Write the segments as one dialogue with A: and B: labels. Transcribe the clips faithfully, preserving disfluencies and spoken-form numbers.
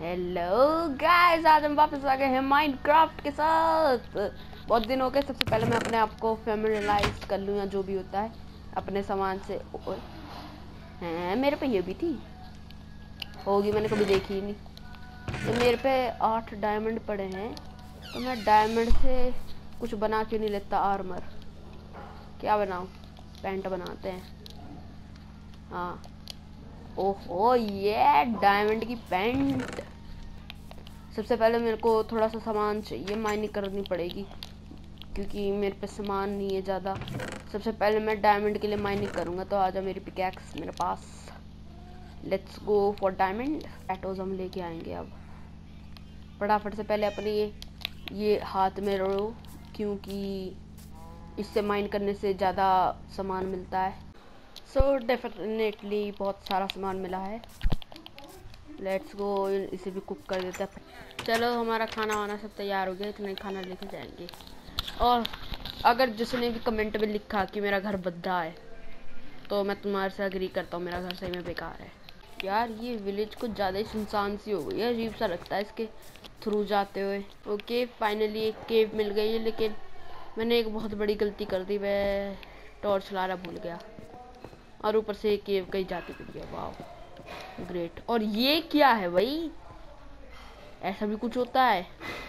A: Hello guys, आज हम वापस आ गए हैं माइनक्राफ्ट के साथ। बहुत दिन हो गए। सबसे पहले मैं अपने आप को फैमिलियराइज कर लूँ या जो भी होता है अपने सामान से। हैं मेरे पे ये भी थी होगी, मैंने कभी देखी ही नहीं। तो मेरे पे आठ डायमंड पड़े हैं, तो मैं डायमंड से कुछ बना क्यों नहीं लेता। आर्मर क्या बनाऊँ? पैंट बनाते हैं। हाँ, ओहो ये डायमंड की पैंट। सबसे पहले मेरे को थोड़ा सा सामान चाहिए, माइनिंग करनी पड़ेगी क्योंकि मेरे पे सामान नहीं है ज़्यादा। सबसे पहले मैं डायमंड के लिए माइनिंग करूँगा। तो आजा मेरी पिकैक्स मेरे पास। Let's go for diamond. एटोज हम लेके आएंगे अब फटाफट से। पहले अपने ये ये हाथ में रो, क्योंकि इससे माइन करने से ज़्यादा सामान मिलता है। सो so, डेफिनेटली बहुत सारा सामान मिला है। लेट्स गो, इसे भी कुक कर देते हैं। चलो हमारा खाना वाना सब तैयार हो गया, इतना ही खाना लेके जाएंगे। और अगर जिसने भी कमेंट में लिखा कि मेरा घर भद्दा है, तो मैं तुम्हारे से एग्री करता हूँ, मेरा घर सही में बेकार है। यार ये विलेज कुछ ज़्यादा ही सुनसान सी हो गई है, अजीब सा लगता है इसके थ्रू जाते हुए। ओके फाइनली एक केव मिल गई है, लेकिन मैंने एक बहुत बड़ी गलती कर दी, मैं टॉर्च लाना भूल गया और ऊपर से केव कहीं जाते गिर गया। वाह ग्रेट। और ये क्या है भाई, ऐसा भी कुछ होता है?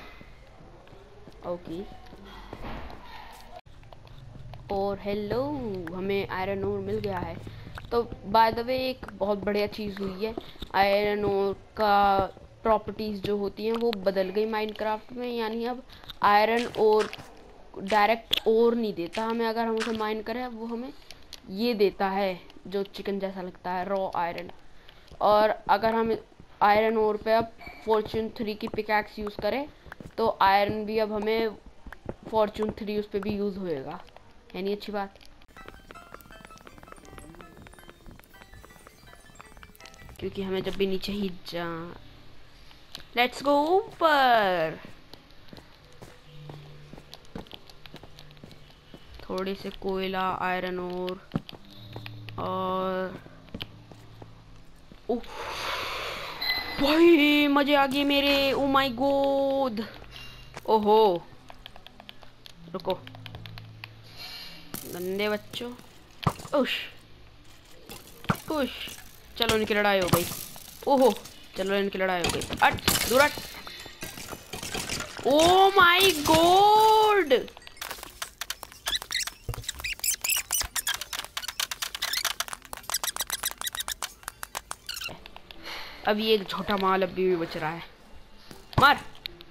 A: ओके और हेलो, हमें आयरन ओर मिल गया है। तो बाय द वे एक बहुत बढ़िया चीज़ हुई है, आयरन ओर का प्रॉपर्टीज़ जो होती हैं वो बदल गई माइनक्राफ्ट में। यानी अब आयरन ओर डायरेक्ट ओर नहीं देता हमें, अगर हम उसे माइन करें वो हमें ये देता है जो चिकन जैसा लगता है, रॉ आयरन। और अगर हम आयरन ओर पे अब फॉर्च्यून थ्री की पिकैक्स यूज़ करें तो आयरन भी अब हमें फॉर्च्यून थ्री उस पर भी यूज़ होएगा। यानी अच्छी बात। क्योंकि हमें जब भी नीचे ही जा, लेट्स गो ऊपर। थोड़े से कोयला, आयरन ओर और उफ भाई मजे आ गए मेरे। Oh my god. ओहो रुको गंदे बच्चों। उश उश, चलो इनकी लड़ाई हो गई। ओहो चलो इनकी लड़ाई हो गई। अट दूर हट। ओ माय गॉड, अब ये एक छोटा माल अभी भी बच रहा है। मार,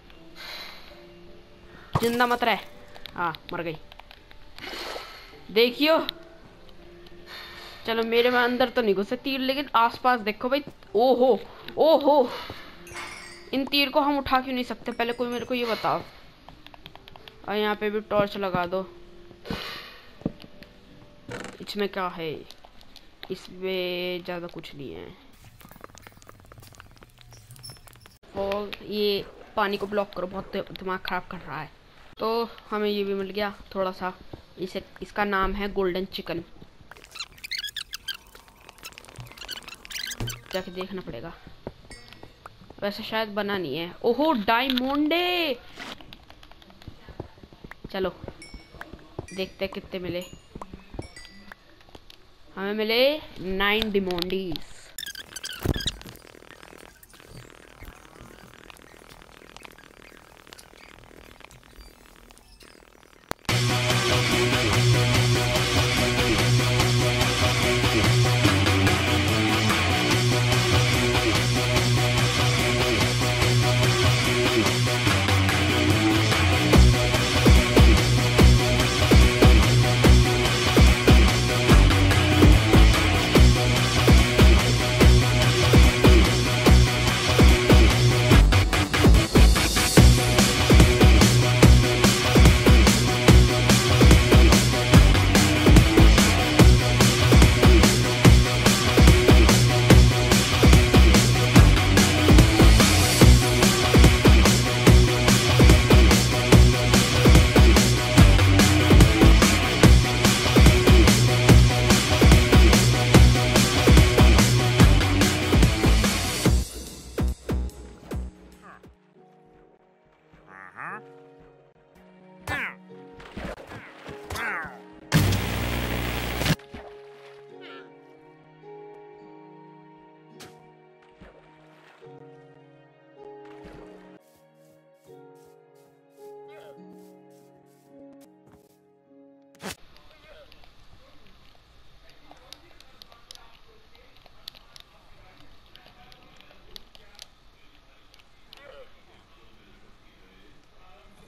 A: जिंदा मत रहे। हाँ मर गई, देखियो। चलो मेरे में अंदर तो नहीं घुसे तीर, लेकिन आसपास देखो भाई। ओहो ओहो, इन तीर को हम उठा क्यों नहीं सकते? पहले कोई मेरे को ये बताओ। और यहाँ पे भी टॉर्च लगा दो। इसमें क्या है? इसमें ज़्यादा कुछ नहीं है। और ये पानी को ब्लॉक करो, बहुत दिमाग खराब कर रहा है। तो हमें ये भी मिल गया थोड़ा सा। इसे इसका नाम है गोल्डन चिकन। जाके देखना पड़ेगा, वैसे शायद बना नहीं है। ओहो डायमंडे, चलो देखते हैं कितने मिले। हमें मिले नाइन डिमोंडीज।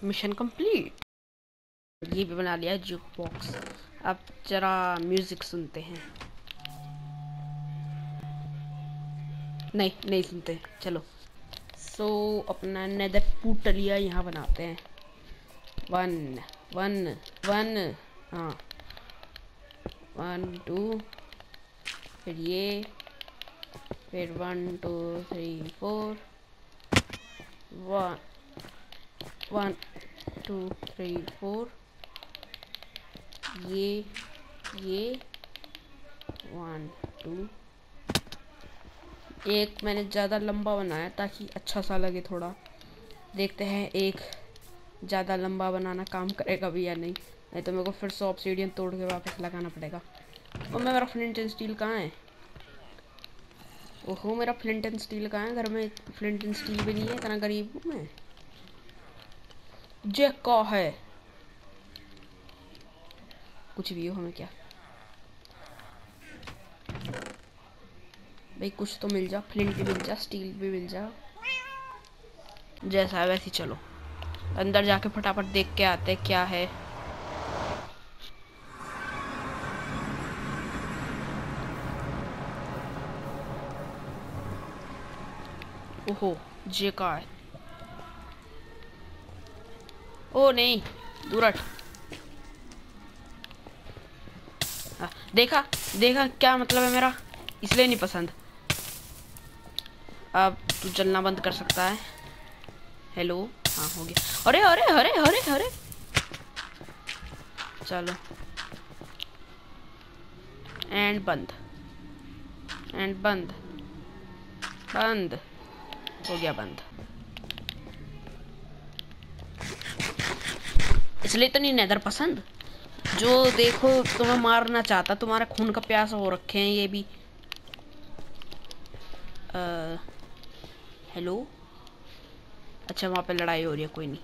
A: Mission complete. ये भी बना लिया जुक बॉक्स। अब जरा म्यूजिक सुनते हैं। नहीं नहीं सुनते, चलो। सो so, अपना नेदर पोर्टलिया यहाँ बनाते हैं। वन वन वन हाँ वन टू, फिर ये, फिर one two three four, one one two three four, ये ये वन टू। एक मैंने ज़्यादा लंबा बनाया ताकि अच्छा सा लगे थोड़ा। देखते हैं एक ज़्यादा लंबा बनाना काम करेगा भी या नहीं। नहीं तो मेरे को फिर से ऑब्सीडियन तोड़ के वापस लगाना पड़ेगा। और मैं मेरा फ्लिंट एंड स्टील कहाँ है? ओहो, मेरा फ्लिंट एंड स्टील कहाँ है? घर में फ्लिंट एंड स्टील भी नहीं है, इतना गरीब हूँ मैं। जे का है कुछ भी हो, हमें क्या भाई, कुछ तो मिल जा। फ्लिंट भी मिल जा, स्टील भी मिल जा, जैसा है वैसे। चलो अंदर जाके फटाफट देख के आते हैं क्या है। ओहो, जे का है। ओ नहीं, दूर हट। देखा देखा क्या मतलब है मेरा, इसलिए नहीं पसंद। अब तू जलना बंद कर सकता है। हेलो, हाँ हो गया। अरे अरे अरे अरे अरे चलो, एंड बंद, एंड बंद, बंद हो गया बंद। इसलिए तो नहीं नेदर पसंद। जो देखो तुम्हें मारना चाहता, तुम्हारा खून का प्यासा हो रखे हैं ये भी। आ, हेलो, अच्छा वहाँ पे लड़ाई हो रही है, कोई नहीं।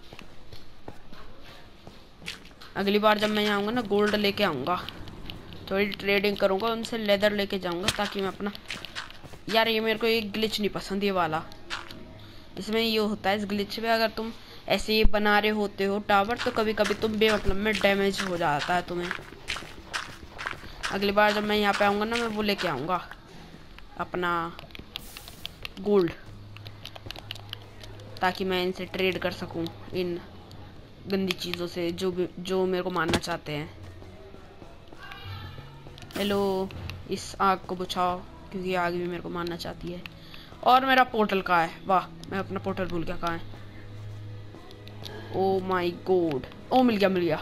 A: अगली बार जब मैं यहाँ आऊँगा ना, गोल्ड लेके आऊँगा, थोड़ी ट्रेडिंग करूँगा उनसे, लेदर लेके जाऊँगा ताकि मैं अपना। यार ये मेरे को एक ग्लिच नहीं पसंद ये वाला। इसमें ये होता है, इस ग्लिच में अगर तुम ऐसे ही बना रहे होते हो टावर, तो कभी कभी तुम बेमतलब में डैमेज हो जाता है तुम्हें। अगली बार जब मैं यहाँ पे आऊँगा ना, मैं वो लेके आऊँगा अपना गोल्ड, ताकि मैं इनसे ट्रेड कर सकूं इन गंदी चीज़ों से जो भी जो मेरे को मारना चाहते हैं। हेलो, इस आग को बुझाओ क्योंकि आग भी मेरे को मारना चाहती है। और मेरा पोर्टल कहाँ है? वाह, मैं अपना पोर्टल भूल गया कहाँ है। ओ माय गॉड, ओ मिल गया मिल गया।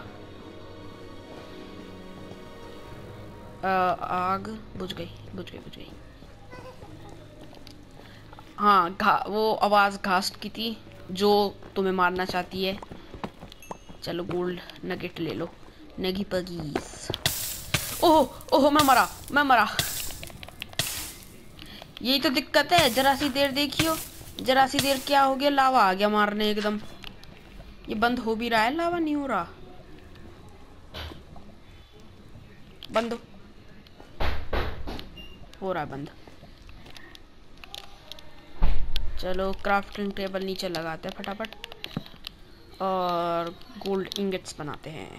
A: आ, आग बुझ गई बुझ गई बुझ गई। हाँ, घा वो आवाज़ घास्ट की थी जो तुम्हें मारना चाहती है। चलो गोल्ड नगेट ले लो, नगी पगीस। ओह ओह, मैं मरा मैं मरा। यही तो दिक्कत है, जरा सी देर देखियो, जरा सी देर क्या हो गया, लावा आ गया मारने एकदम। ये बंद हो भी रहा है, लावा नहीं हो रहा। बंद हो, हो रहा है बंद। चलो क्राफ्टिंग टेबल नीचे लगाते हैं फटाफट और गोल्ड इंगेट्स बनाते हैं।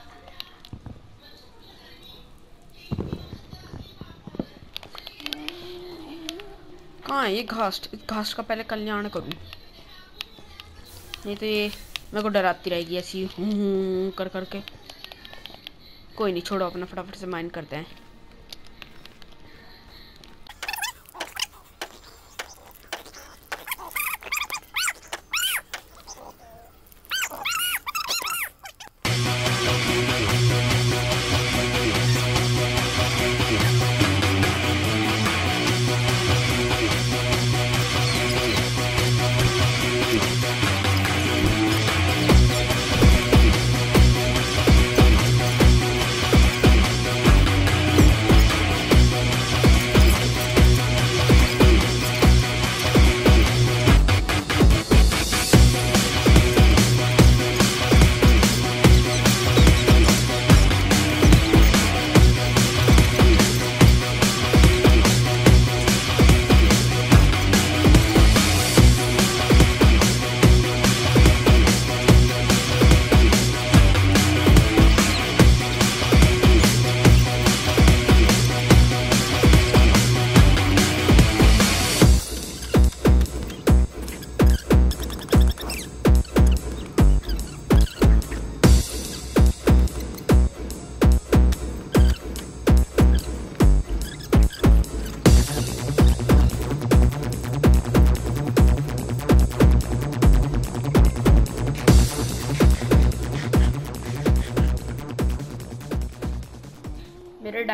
A: कहाँ है ये घास? इस घास का पहले कल्याण करूँ, नहीं तो ये मेरे को डराती रहेगी ऐसी हूँ कर करके। कोई नहीं, छोड़ो, अपना फटाफट से माइन करते हैं।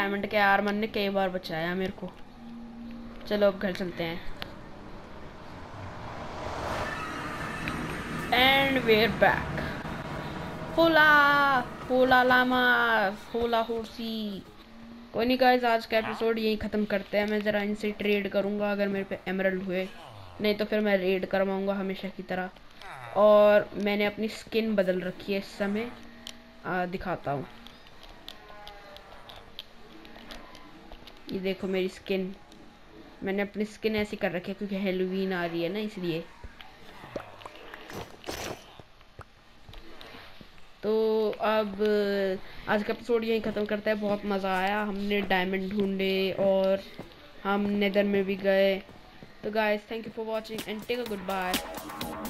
A: डायमंड के आर्मर ने कई बार बचाया मेरे को। चलो अब घर चलते हैं। And we're back. होला होला लामा होला होर्सी। कोई नहीं गाइस, आज का एपिसोड यही ख़त्म करते हैं। मैं ज़रा इनसे ट्रेड करूँगा अगर मेरे पे एमरल्ड हुए, नहीं तो फिर मैं रेड करवाऊँगा हमेशा की तरह। और मैंने अपनी स्किन बदल रखी है इस समय, आ, दिखाता हूँ। ये देखो मेरी स्किन, मैंने अपनी स्किन ऐसी कर रखी है क्योंकि हैलोवीन आ रही है ना, इसलिए। तो अब आज का एपिसोड यहीं ख़त्म करता है। बहुत मज़ा आया, हमने डायमंड ढूंढे और हम नेदर में भी गए। तो guys, thank you for watching and take a good bye.